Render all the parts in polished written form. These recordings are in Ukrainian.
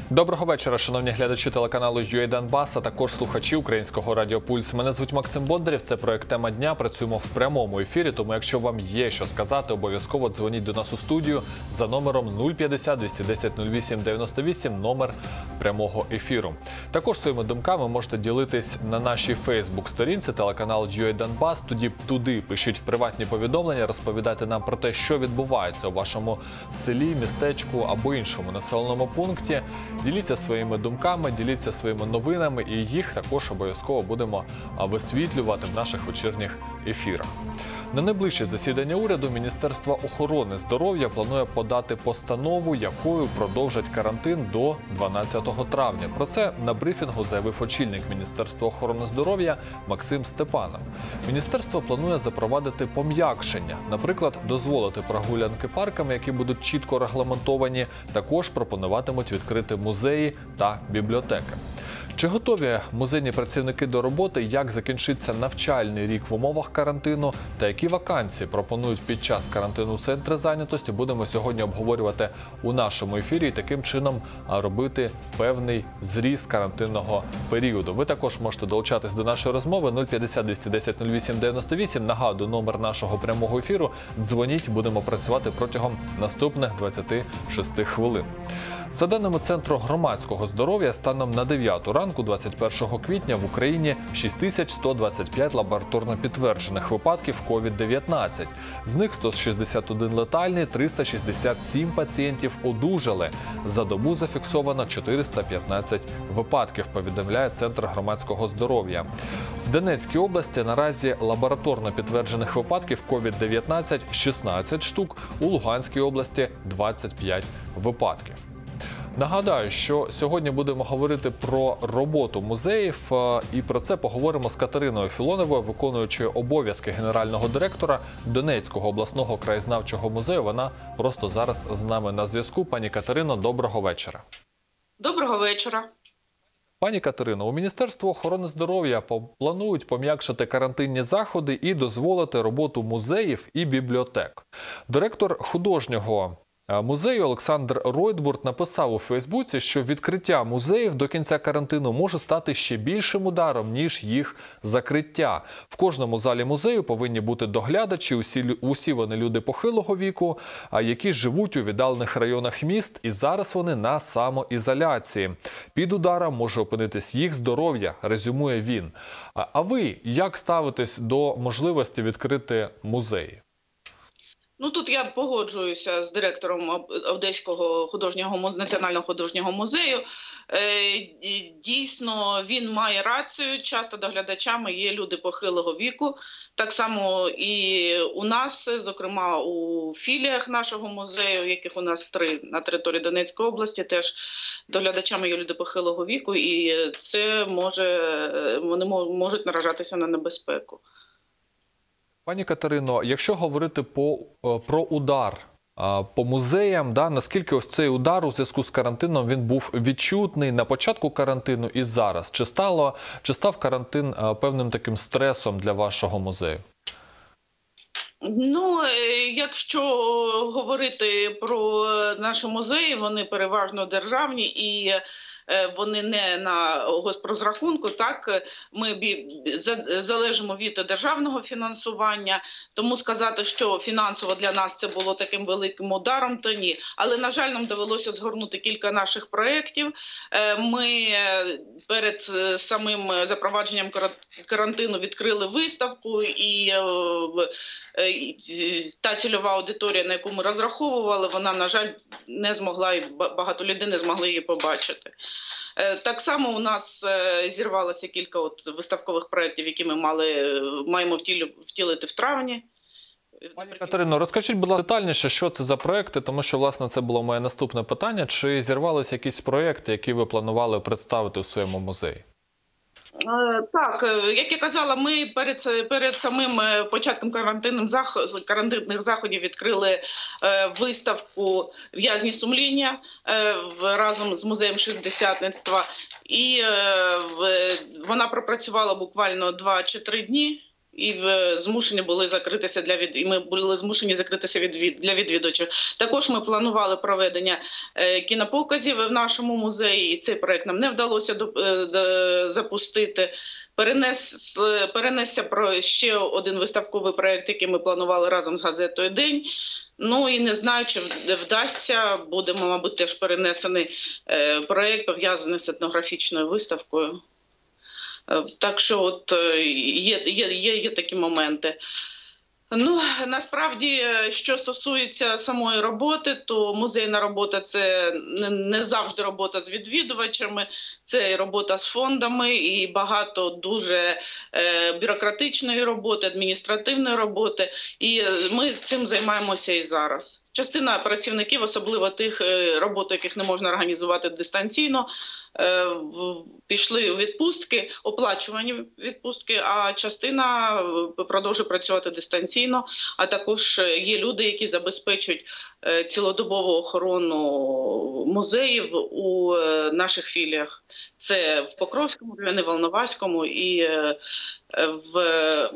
Доброго вечора, шановні глядачі телеканалу UA Донбас, а також слухачі українського радіо Пульс. Мене звуть Максим Бондарєв, це проект «Тема дня». Працюємо в прямому ефірі, тому якщо вам є що сказати, обов'язково дзвоніть до нас у студію за номером 050 210 08 98, номер прямого ефіру. Також своїми думками можете ділитись на нашій фейсбук-сторінці телеканал UA Донбас. Туди пишіть в приватні повідомлення, розповідайте нам про те, що відбувається у вашому селі, містечку або іншому населеному пункті. Діліться своїми думками, діліться своїми новинами, і їх також обов'язково будемо висвітлювати в наших вечірніх ефірах. На найближче засідання уряду Міністерство охорони здоров'я планує подати постанову, якою продовжать карантин до 12 травня. Про це на брифінгу заявив очільник Міністерства охорони здоров'я Максим Степанов. Міністерство планує запровадити пом'якшення, наприклад, дозволити прогулянки парками, які будуть чітко регламентовані, також пропонуватимуть відкрити музеї та бібліотеки. Чи готові музейні працівники до роботи, як закінчиться навчальний рік в умовах карантину та які вакансії пропонують під час карантину центри зайнятості, будемо сьогодні обговорювати у нашому ефірі і таким чином робити певний зріз карантинного періоду. Ви також можете долучатись до нашої розмови 050 210 08 98. Нагадую, номер нашого прямого ефіру. Дзвоніть, будемо працювати протягом наступних 26 хвилин. За даними Центру громадського здоров'я, станом на 9 ранку 21 квітня в Україні 6125 лабораторно підтверджених випадків COVID-19. З них 161 летальний, 367 пацієнтів одужали. За добу зафіксовано 415 випадків, повідомляє Центр громадського здоров'я. В Донецькій області наразі лабораторно підтверджених випадків COVID-19 – 16 штук, у Луганській області – 25 випадків. Нагадаю, що сьогодні будемо говорити про роботу музеїв, і про це поговоримо з Катериною Філоновою, виконуючою обов'язки генерального директора Донецького обласного краєзнавчого музею. Вона просто зараз з нами на зв'язку. Пані Катерино, доброго вечора. Доброго вечора. Пані Катерино, у Міністерстві охорони здоров'я планують пом'якшити карантинні заходи і дозволити роботу музеїв і бібліотек. Директор художнього музею Олександр Ройтбурт написав у Фейсбуці, що відкриття музеїв до кінця карантину може стати ще більшим ударом, ніж їх закриття. В кожному залі музею повинні бути доглядачі, усі вони люди похилого віку, які живуть у віддалених районах міст, і зараз вони на самоізоляції. Під ударом може опинитись їх здоров'я, резюмує він. А ви як ставитесь до можливості відкрити музеї? Ну, тут я погоджуюся з директором Одеського національного художнього музею. Дійсно, він має рацію. Часто доглядачами є люди похилого віку. Так само і у нас, зокрема у філіях нашого музею, яких у нас 3 на території Донецької області, теж доглядачами є люди похилого віку. І це вони можуть наражатися на небезпеку. Пані Катерино, якщо говорити про удар по музеям, наскільки ось цей удар у зв'язку з карантином він був відчутний на початку карантину і зараз? Чи став карантин певним таким стресом для вашого музею? Ну, якщо говорити про наші музеї, вони переважно державні і вони не на госпрозрахунку, так, ми залежимо від державного фінансування, тому сказати, що фінансово для нас це було таким великим ударом, то ні. Але, на жаль, нам довелося згорнути кілька наших проєктів. Ми перед самим запровадженням карантину відкрили виставку, і та цільова аудиторія, на яку ми розраховували, вона, на жаль, не змогла, і багато людей не змогли її побачити. Так само у нас зірвалося кілька виставкових проєктів, які ми маємо втілити в травні. Пані Катерино, розкажіть, будь ласка, детальніше, що це за проєкти, тому що, власне, це було моє наступне питання. Чи зірвалися якісь проєкти, які ви планували представити у своєму музеї? Так, як я казала, ми перед самим початком карантинних заходів відкрили виставку «В'язні сумління» разом з музеєм шістдесятництва. І вона пропрацювала буквально 2 чи 3 дні. І змушені були закритися і ми були змушені закритися для відвідувачів. Також ми планували проведення кінопоказів в нашому музеї, і цей проект нам не вдалося запустити. Перенесся про ще один виставковий проект, який ми планували разом з газетою «День». Ну і не знаю, чи вдасться, будемо, мабуть, теж перенесений проект, пов'язаний з етнографічною виставкою. Так що от є такі моменти. Ну, насправді, що стосується самої роботи, то музейна робота – це не завжди робота з відвідувачами, це і робота з фондами, і багато дуже бюрократичної роботи, адміністративної роботи. І ми цим займаємося і зараз. Частина працівників, особливо тих робот, яких не можна організувати дистанційно, пішли у відпустки, оплачувані відпустки, а частина продовжує працювати дистанційно. А також є люди, які забезпечують цілодобову охорону музеїв у наших філіях. Це в Покровському районі, Волноваському і в...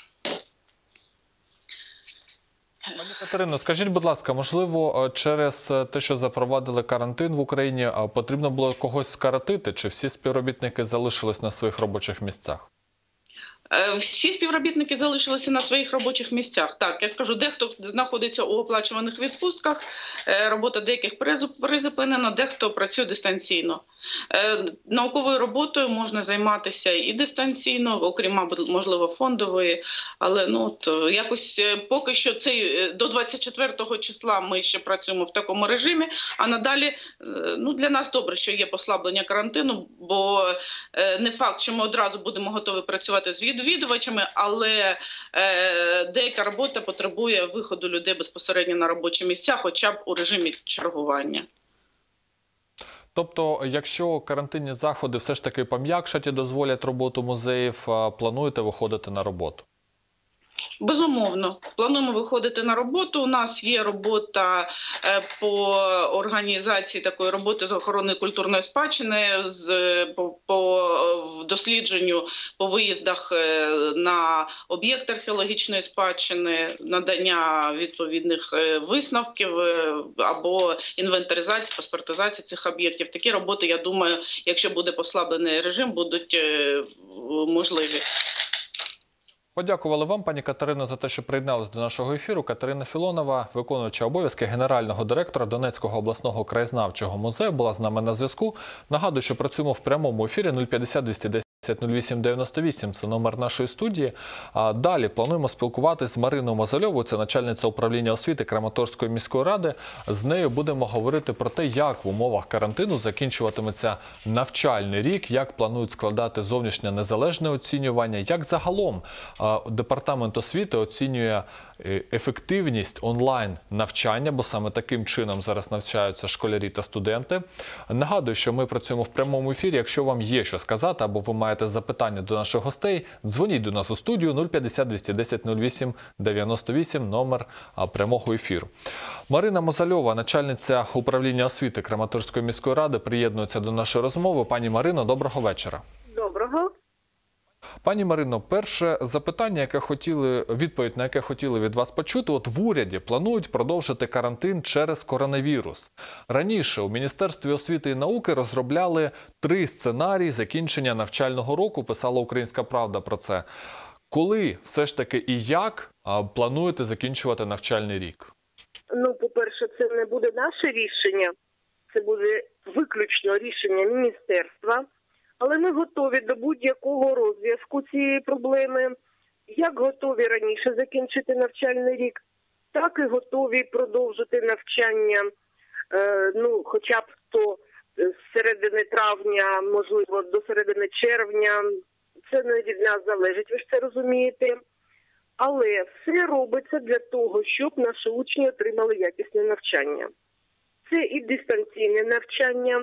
Пані Катерино, скажіть, будь ласка, можливо, через те, що запровадили карантин в Україні, потрібно було когось скоротити, чи всі співробітники залишились на своїх робочих місцях? Всі співробітники залишилися на своїх робочих місцях. Так, я кажу, дехто знаходиться у оплачуваних відпустках, робота деяких призупинена, дехто працює дистанційно. Науковою роботою можна займатися і дистанційно, окрім, можливо, фондової, але якось поки що до 24 числа ми ще працюємо в такому режимі, а надалі для нас добре, що є послаблення карантину, бо не факт, що ми одразу будемо готові працювати з відвідувачами, але деяка робота потребує виходу людей безпосередньо на робочі місця, хоча б у режимі чергування. Тобто, якщо карантинні заходи все ж таки пом'якшать і дозволять роботу музеїв, плануєте виходити на роботу? Безумовно. Плануємо виходити на роботу. У нас є робота по організації такої роботи з охорони культурної спадщини, по дослідженню, по виїздах на об'єкти археологічної спадщини, надання відповідних висновків або інвентаризації, паспортизації цих об'єктів. Такі роботи, я думаю, якщо буде послаблений режим, будуть можливі. Подякували вам, пані Катерино, за те, що приєдналися до нашого ефіру. Катерина Філонова, виконуюча обов'язки генерального директора Донецького обласного краєзнавчого музею, була з нами на зв'язку. Нагадую, що працюємо в прямому ефірі 050 210 0898. Це номер нашої студії. А далі плануємо спілкуватися з Мариною Мозольовою, це начальниця управління освіти Краматорської міської ради. З нею будемо говорити про те, як в умовах карантину закінчуватиметься навчальний рік, як планують складати зовнішнє незалежне оцінювання, як загалом Департамент освіти оцінює ефективність онлайн-навчання, бо саме таким чином зараз навчаються школярі та студенти. Нагадую, що ми працюємо в прямому ефірі. Якщо вам є що сказати або ви маєте запитання до наших гостей, дзвоніть до нас у студію 050 210 08 98, номер прямого ефіру. Марина Мозольова, начальниця управління освіти Краматорської міської ради, приєднується до нашої розмови. Пані Марино, доброго вечора. Доброго. Пані Марино, перше запитання, відповідь на яке хотіли від вас почути. От в уряді планують продовжити карантин через коронавірус. Раніше у Міністерстві освіти і науки розробляли 3 сценарії закінчення навчального року, писала «Українська правда» про це. Коли все ж таки і як плануєте закінчувати навчальний рік? По-перше, це не буде наше рішення, це буде виключно рішення міністерства. Але ми готові до будь-якого розв'язку цієї проблеми. Як готові раніше закінчити навчальний рік, так і готові продовжити навчання, хоча б з середини травня, можливо, до середини червня. Це не від нас залежить, ви ж це розумієте. Але все робиться для того, щоб наші учні отримали якісне навчання. Це і дистанційне навчання,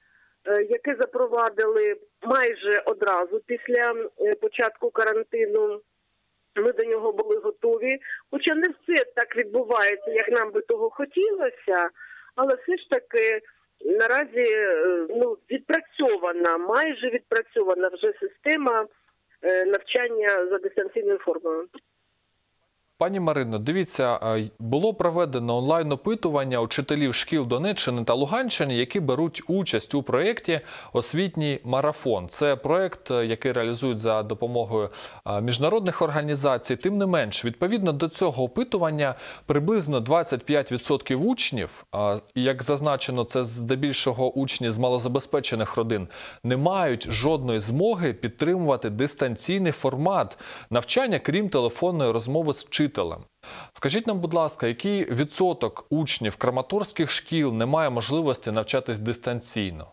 яке запровадили майже одразу після початку карантину. Ми до нього були готові. Хоча не все так відбувається, як нам би того хотілося, але все ж таки наразі майже відпрацьована вже система навчання за дистанційною формою. Пані Марино, дивіться, було проведено онлайн-опитування учителів шкіл Донеччини та Луганщини, які беруть участь у проєкті «Освітній марафон». Це проєкт, який реалізують за допомогою міжнародних організацій. Тим не менш, відповідно до цього опитування, приблизно 25% учнів, і як зазначено, це здебільшого учні з малозабезпечених родин, не мають жодної змоги підтримувати дистанційний формат навчання, крім телефонної розмови з вчителем. Скажіть нам, будь ласка, який відсоток учнів краматорських шкіл не має можливості навчатись дистанційно?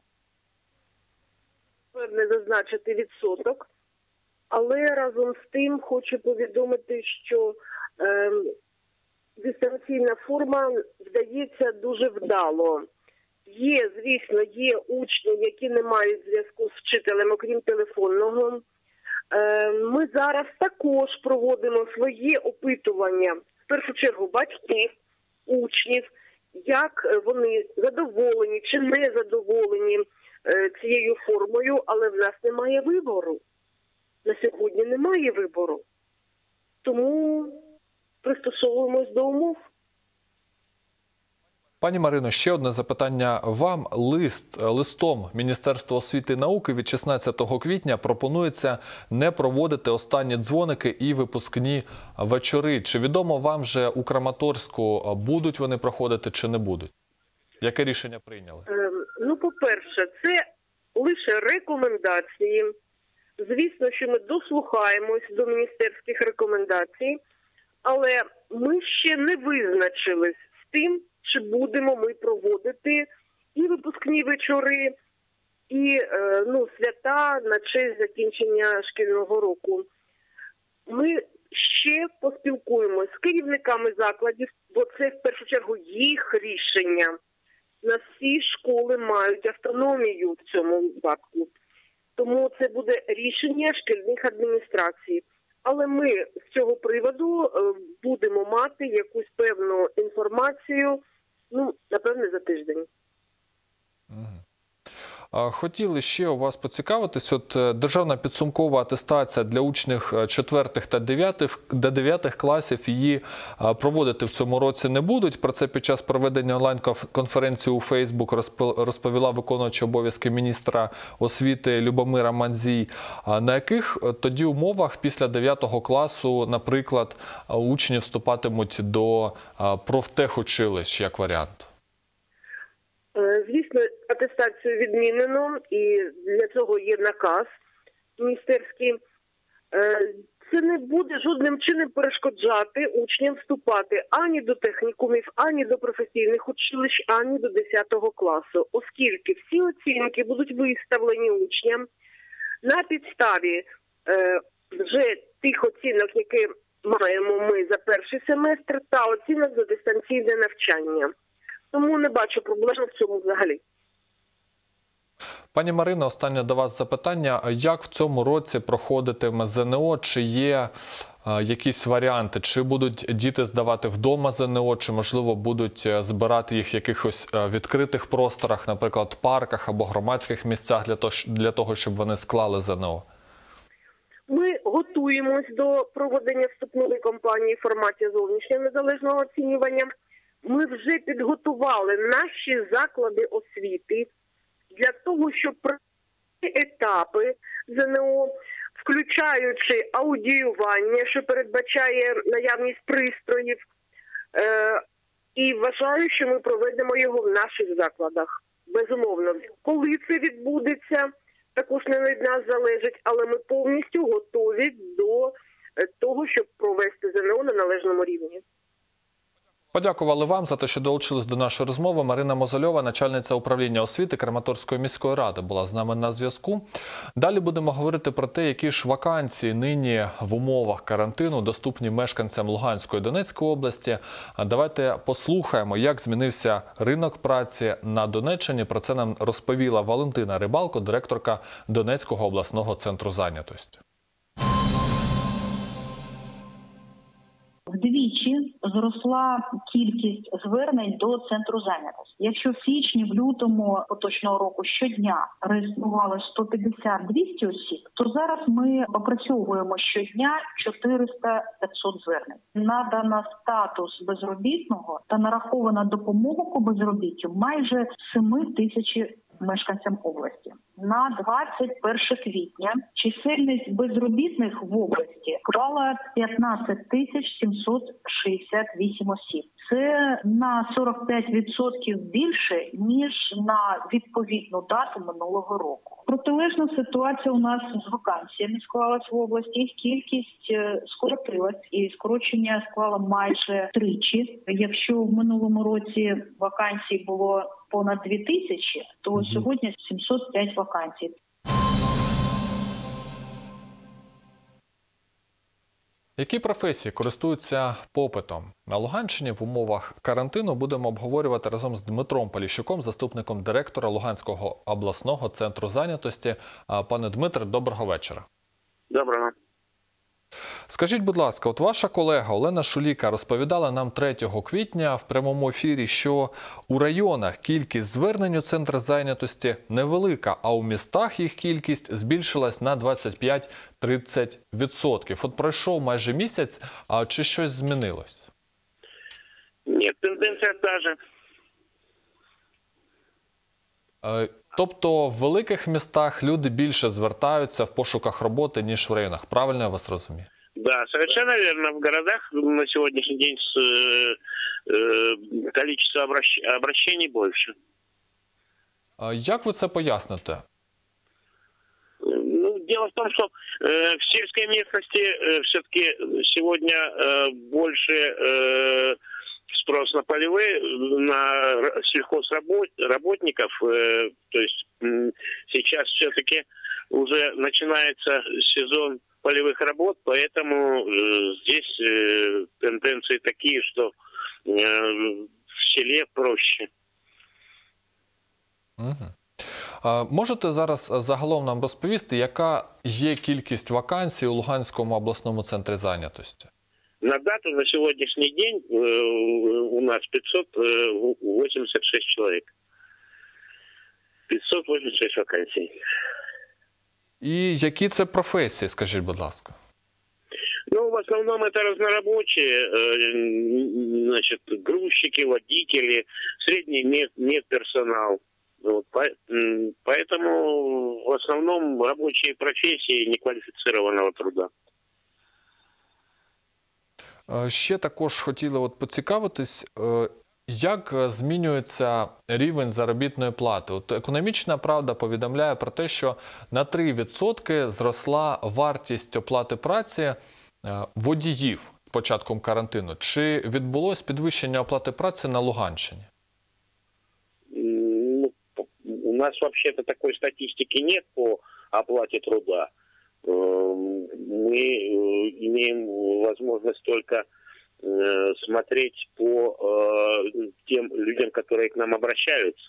Не зазначити відсоток, але разом з тим хочу повідомити, що дистанційна форма вдається дуже вдало. Є, звісно, є учні, які не мають зв'язку з вчителем, окрім телефонного. Ми зараз також проводимо своє опитування, в першу чергу батьків, учнів, як вони задоволені чи не задоволені цією формою, але в нас немає вибору. На сьогодні немає вибору. Тому пристосовуємось до умов. Пані Марино, ще одне запитання вам. Листом Міністерства освіти і науки від 16 квітня пропонується не проводити останні дзвоники і випускні вечори. Чи відомо вам вже у Краматорську, будуть вони проходити чи не будуть? Яке рішення прийняли? Ну, по-перше, це лише рекомендації. Звісно, що ми дослухаємось до міністерських рекомендацій, але ми ще не визначились з тим, чи будемо ми проводити і випускні вечори, і свята на честь закінчення шкільного року. Ми ще поспілкуємось з керівниками закладів, бо це в першу чергу їх рішення. На всі школи мають автономію в цьому випадку. Тому це буде рішення шкільних адміністрацій. Але ми з цього приводу будемо мати якусь певну інформацію, напевне, за тиждень. Хотіли ще у вас поцікавитись. Державна підсумкова атестація для учнів 4 та 9 класів, її проводити в цьому році не будуть. Про це під час проведення онлайн-конференції у Фейсбук розповіла виконуюча обов'язки міністра освіти Любомира Мандзій. На яких тоді умовах після 9 класу, наприклад, учні вступатимуть до профтехучилищ як варіант? Звісно, атестацію відмінено, і для цього є наказ міністерський. Це не буде жодним чином перешкоджати учням вступати ані до технікумів, ані до професійних училищ, ані до 10 класу, оскільки всі оцінки будуть виставлені учням на підставі вже тих оцінок, які маємо ми за перший семестр, та оцінок за дистанційне навчання. Тому не бачу проблем в цьому взагалі. Пані Марино, останнє до вас запитання. Як в цьому році проходитиме ЗНО? Чи є якісь варіанти? Чи будуть діти здавати вдома ЗНО? Чи, можливо, будуть збирати їх в якихось відкритих просторах, наприклад, парках або громадських місцях для того, щоб вони склали ЗНО? Ми готуємось до проведення вступної кампанії в форматі зовнішнього незалежного оцінювання. Ми вже підготували наші заклади освіти для того, щоб пройти етапи ЗНО, включаючи аудіювання, що передбачає наявність пристроїв. І вважаю, що ми проведемо його в наших закладах. Безумовно. Коли це відбудеться, також не від нас залежить, але ми повністю готові до того, щоб провести ЗНО на належному рівні. Подякували вам за те, що долучились до нашої розмови. Марина Мозольова, начальниця управління освіти Краматорської міської ради, була з нами на зв'язку. Далі будемо говорити про те, які ж вакансії нині в умовах карантину доступні мешканцям Луганської і Донецької області. Давайте послухаємо, як змінився ринок праці на Донеччині. Про це нам розповіла Валентина Рибалко, директорка Донецького обласного центру зайнятості. Вдвічі зросла кількість звернень до центру зайнятості. Якщо в січні, в лютому поточного року щодня реєстрували 150-200 осіб, то зараз ми опрацьовуємо щодня 400-500 звернень. Надано статус безробітного та нарахована допомога по безробіттю майже 7 тисяч мешканцям області. На 21 квітня чисельність безробітних в області склала 15 тисяч 768 осіб. Це на 45% більше, ніж на відповідну дату минулого року. Протилежна ситуація у нас з вакансіями склалась в області. Їх кількість скоротилась і скорочення склало майже тричі. Якщо в минулому році вакансій було понад 2000, то сьогодні 705 вакансій. Які професії користуються попитом? На Луганщині в умовах карантину будемо обговорювати разом з Дмитром Поліщуком, заступником директора Луганського обласного центру зайнятості. Пане Дмитре, доброго вечора. Доброго. Скажіть, будь ласка, от ваша колега Олена Шуліка розповідала нам 3 квітня в прямому ефірі, що у районах кількість звернень у центр зайнятості невелика, а у містах їх кількість збільшилась на 25-30%. От пройшов майже місяць, а чи щось змінилось? Ні, тенденція та же. Тобто в великих містах люди більше звертаються в пошуках роботи, ніж в районах. Правильно я вас розумію? Да, совершенно верно. В городах на сегодняшний день количество обращений больше. Як ви це поясните? Ну, дело в том, что в сельской местности все-таки сегодня больше спрос на полевые, на сельхозработников. То есть сейчас все-таки уже начинается сезон полевых работ, поэтому здесь тенденции такие, что в селе проще. Можете зараз загалом нам розповісти, яка є кількість вакансій у Луганському обласному центрі зайнятості? На дату, на сегодняшний день у нас 586 человек. 586 вакансий. І які це професії, скажіть, будь ласка? Ну, в основном это разнорабочие, значит, грузчики, водители, средний медперсонал. Вот, поэтому в основном рабочие профессии неквалифицированного труда. Ще також хотіли поцікавитись, як змінюється рівень заробітної плати. От «Економічна правда» повідомляє про те, що на 3% зросла вартість оплати праці водіїв з початком карантину. Чи відбулось підвищення оплати праці на Луганщині? Ну, у нас вообще-то такой статистики нет по оплате труда. Мы имеем возможность только смотреть по тем людям, которые к нам обращаются.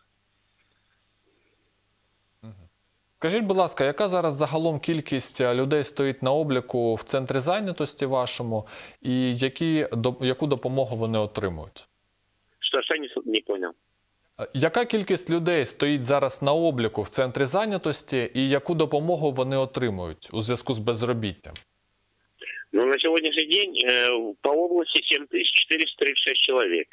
Скажіть, будь ласка, яка зараз загалом кількість людей стоїть на обліку в центрі зайнятості вашому і яку допомогу вони отримують? Что не понял. Яка кількість людей стоїть зараз на обліку в центрі зайнятості і яку допомогу вони отримують у зв'язку з безробіттям? Ну, на сегодняшний день по области 7436 человек.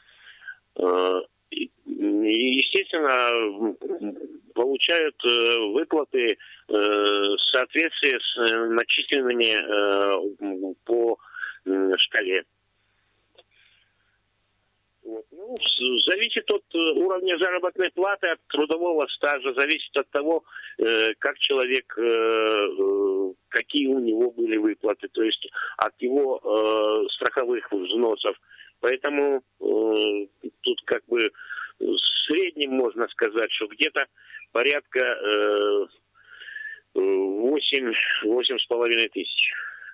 Естественно, получают выплаты в соответствии с начисленными по шкале. Вот. Ну, зависит от уровня заработной платы, от трудового стажа, зависит от того, как человек, какие у него были выплаты, то есть от его страховых взносов. Поэтому тут как бы в среднем можно сказать, что где-то порядка 8,5 тысяч.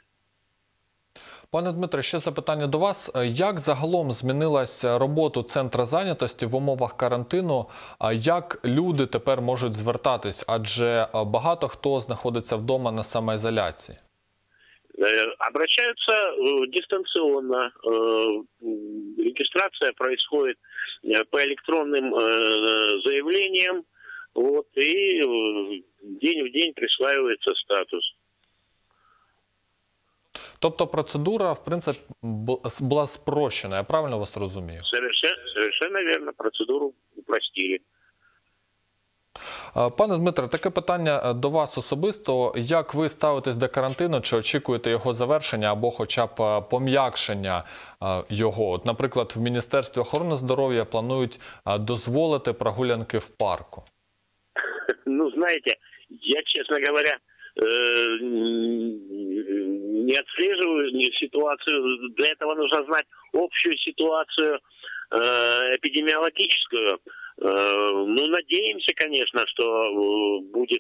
Пане Дмитре, ще запитання до вас. Як загалом змінилася робота центру зайнятості в умовах карантину? Як люди тепер можуть звертатись? Адже багато хто знаходиться вдома на самоізоляції. Обращаются дистанционно. Регистрация происходит по электронным заявлениям, вот, и день в день присваивается статус. Тобто процедура, в принципі, була спрощена, я правильно вас розумію? Совершенно верно, процедуру упростили. Пане Дмитре, таке питання до вас особисто. Як ви ставитесь до карантину? Чи очікуєте його завершення або хоча б пом'якшення його? От, наприклад, в Міністерстві охорони здоров'я планують дозволити прогулянки в парку. Ну, знаете, я, честно говоря, не отслеживаю ситуацию. Для этого нужно знать общую ситуацию эпидемиологическую. Ну, надеемся, конечно, что будет,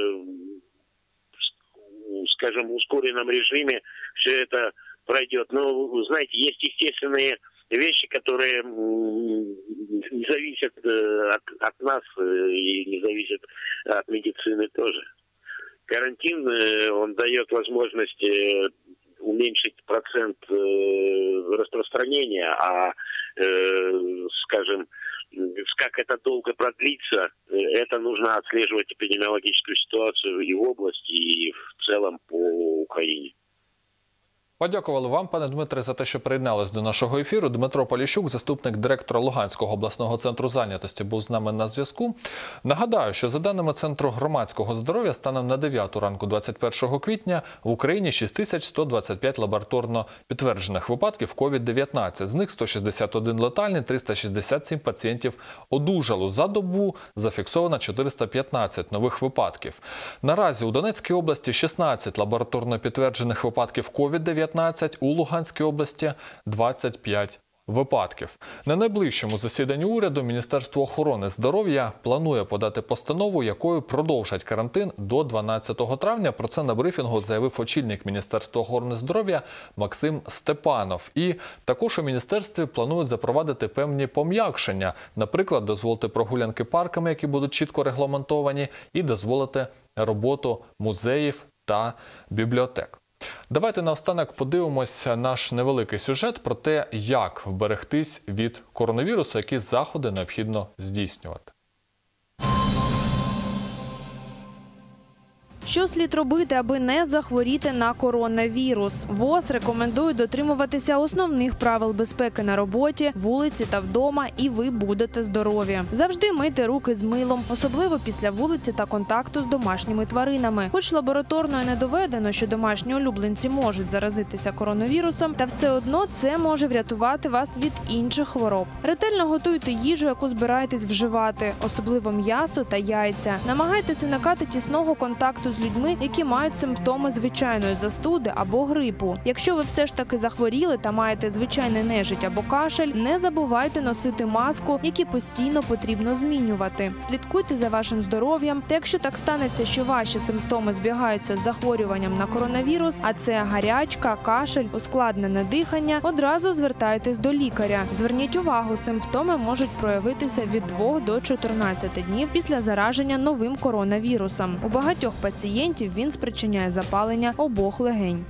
скажем, в ускоренном режиме все это пройдет. Но, знаете, есть естественные вещи, которые не зависят от нас и не зависят от медицины тоже. Карантин, он дает возможность уменьшить процент распространения, а, скажем, как это долго продлится, это нужно отслеживать эпидемиологическую ситуацию и в области, и в целом по Украине. Подякували вам, пане Дмитре, за те, що приєднались до нашого ефіру. Дмитро Поліщук, заступник директора Луганського обласного центру зайнятості, був з нами на зв'язку. Нагадаю, що за даними Центру громадського здоров'я, станом на 9 ранку 21 квітня в Україні 6125 лабораторно підтверджених випадків COVID-19. З них 161 летальні, 367 пацієнтів одужало. За добу зафіксовано 415 нових випадків. Наразі у Донецькій області 16 лабораторно підтверджених випадків COVID-19, у Луганській області 25 випадків. На найближчому засіданні уряду Міністерство охорони здоров'я планує подати постанову, якою продовжать карантин до 12 травня. Про це на брифінгу заявив очільник Міністерства охорони здоров'я Максим Степанов. І також у міністерстві планують запровадити певні пом'якшення. Наприклад, дозволити прогулянки парками, які будуть чітко регламентовані, і дозволити роботу музеїв та бібліотек. Давайте наостанок подивимося наш невеликий сюжет про те, як вберегтись від коронавірусу, які заходи необхідно здійснювати. Що слід робити, аби не захворіти на коронавірус? ВОЗ рекомендує дотримуватися основних правил безпеки на роботі, вулиці та вдома, і ви будете здорові. Завжди мийте руки з милом, особливо після вулиці та контакту з домашніми тваринами. Хоч лабораторно і не доведено, що домашні улюбленці можуть заразитися коронавірусом, та все одно це може врятувати вас від інших хвороб. Ретельно готуйте їжу, яку збираєтесь вживати, особливо м'ясо та яйця. Намагайтесь уникати тісного контакту з людьми, які мають симптоми звичайної застуди або грипу. Якщо ви все ж таки захворіли та маєте звичайний нежить або кашель, не забувайте носити маску, які постійно потрібно змінювати. Слідкуйте за вашим здоров'ям, та якщо так станеться, що ваші симптоми збігаються з захворюванням на коронавірус, а це гарячка, кашель, ускладнене дихання, одразу звертайтесь до лікаря. Зверніть увагу, симптоми можуть проявитися від 2 до 14 днів після зараження новим коронавірусом. У багатьох пацієнтів він спричиняє запалення обох легень.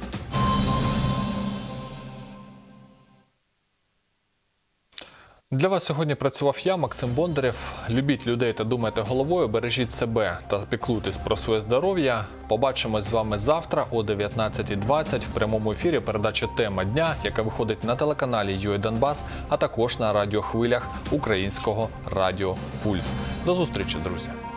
Для вас сьогодні працював я, Максим Бондарєв. Любіть людей та думайте головою, бережіть себе та піклуйтесь про своє здоров'я. Побачимось з вами завтра о 19:20 в прямому ефірі передача «Тема дня», яка виходить на телеканалі UA Донбас, а також на радіохвилях Українського радіо Пульс. До зустрічі, друзі!